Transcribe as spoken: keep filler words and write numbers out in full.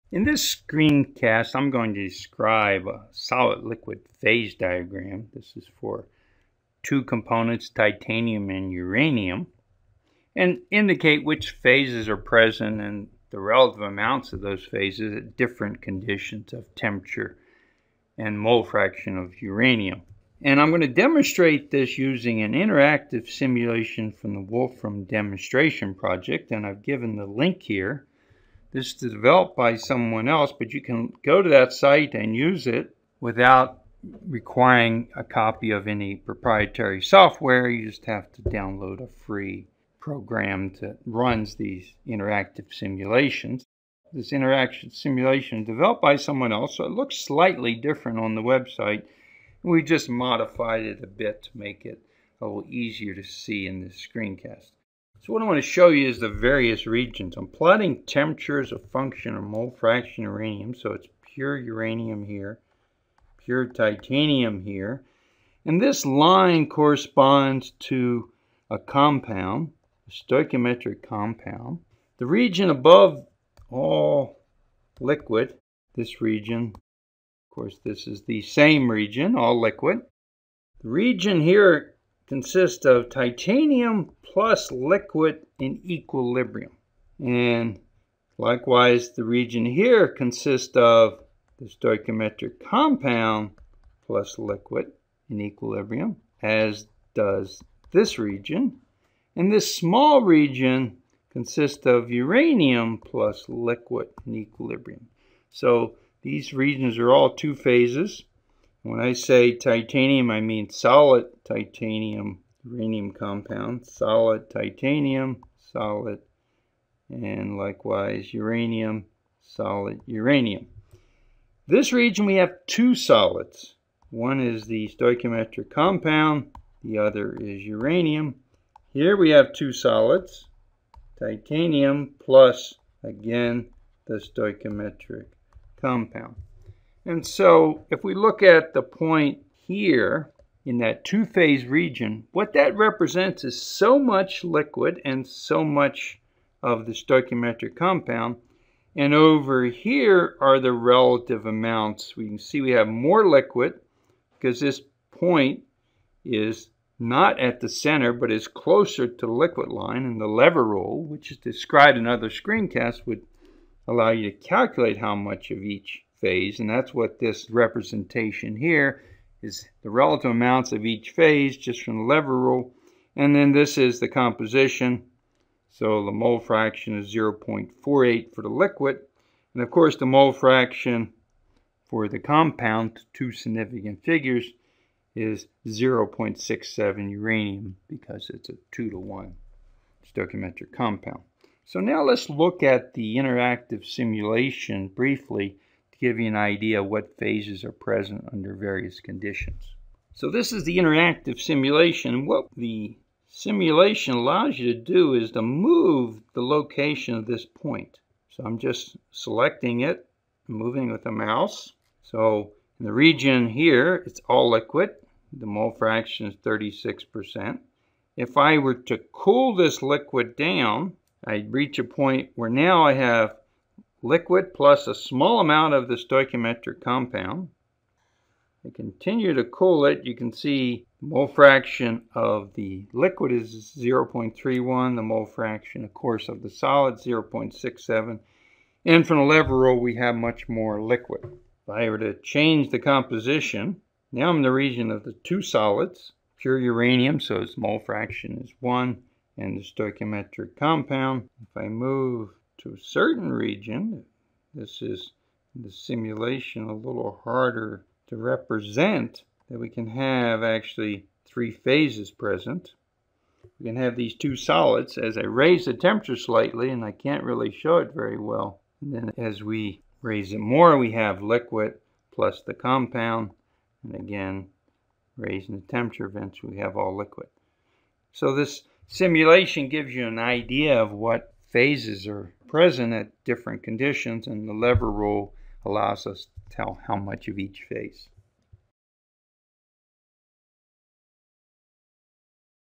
In this screencast, I'm going to describe a solid-liquid phase diagram. This is for two components, titanium and uranium, and indicate which phases are present and the relative amounts of those phases at different conditions of temperature and mole fraction of uranium. And I'm going to demonstrate this using an interactive simulation from the Wolfram Demonstration Project, and I've given the link here. This is developed by someone else, but you can go to that site and use it without requiring a copy of any proprietary software. You just have to download a free program that runs these interactive simulations. This interactive simulation is developed by someone else, so it looks slightly different on the website. We just modified it a bit to make it a little easier to see in this screencast. So what I want to show you is the various regions. I'm plotting temperature as a function of mole fraction uranium. So it's pure uranium here, pure titanium here. And this line corresponds to a compound, a stoichiometric compound. The region above all liquid, this region, of course this is the same region, all liquid. The region here consists of titanium plus liquid in equilibrium. And likewise, the region here consists of the stoichiometric compound plus liquid in equilibrium, as does this region. And this small region consists of uranium plus liquid in equilibrium. So these regions are all two phases. When I say titanium, I mean solid titanium uranium compound, solid titanium, solid, and likewise uranium, solid uranium. This region we have two solids. One is the stoichiometric compound, the other is uranium. Here we have two solids, titanium plus, again, the stoichiometric compound. And so if we look at the point here in that two-phase region, what that represents is so much liquid and so much of the stoichiometric compound. And over here are the relative amounts. We can see we have more liquid because this point is not at the center but is closer to the liquid line. And the lever rule, which is described in other screencasts, would allow you to calculate how much of each phase, and that's what this representation here is, the relative amounts of each phase just from the lever rule. And then this is the composition, so the mole fraction is zero point four eight for the liquid, and of course the mole fraction for the compound, two significant figures, is zero point six seven uranium because it's a two to one stoichiometric compound. So now let's look at the interactive simulation briefly to give you an idea of what phases are present under various conditions. So this is the interactive simulation. What the simulation allows you to do is to move the location of this point. So I'm just selecting it, moving with the mouse. So in the region here, it's all liquid. The mole fraction is thirty-six percent. If I were to cool this liquid down, I'd reach a point where now I have liquid plus a small amount of the stoichiometric compound. I continue to cool it. You can see the mole fraction of the liquid is zero point three one. The mole fraction, of course, of the solid, zero point six seven. And from the lever rule, we have much more liquid. If I were to change the composition, now I'm in the region of the two solids, pure uranium, so its mole fraction is one. And the stoichiometric compound. If I move to a certain region, this is the simulation a little harder to represent, that we can have actually three phases present. We can have these two solids. As I raise the temperature slightly, and I can't really show it very well, and then as we raise it more, we have liquid plus the compound, and again, raising the temperature, eventually we have all liquid. So this simulation gives you an idea of what phases are present at different conditions, and the lever rule allows us to tell how much of each phase.